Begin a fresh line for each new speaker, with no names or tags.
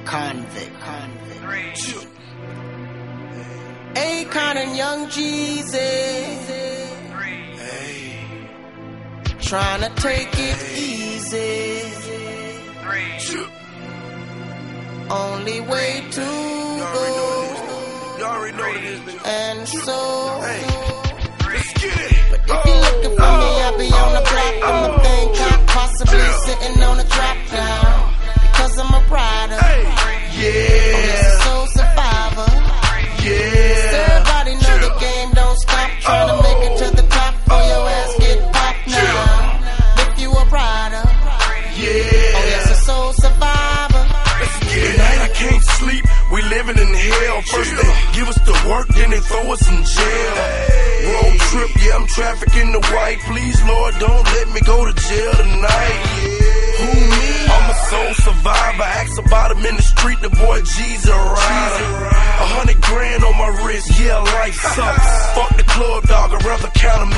Convict. Akon and Young Jeezy trying to take it easy. Only way to go. And so, but if you're looking for me, I'll be on the block. I'm a thing cop, possibly sitting on a trap now. Because I'm a rider. I'm a soul survivor. Everybody know the game don't stop. Trying to make it to the top before your ass get popped now. If you a rider, oh yes, a soul survivor.
Tonight I can't sleep, we living in hell. First they give us the work, then they throw us in jail. Road trip, yeah, I'm trafficking the white. Please, Lord, don't let me go to jail tonight. Who me? I'm a soul survivor. Ask about him in the street, the boy G's a rider. $100 grand on my wrist, yeah, life sucks. Fuck the club, dog, I'd rather count 'em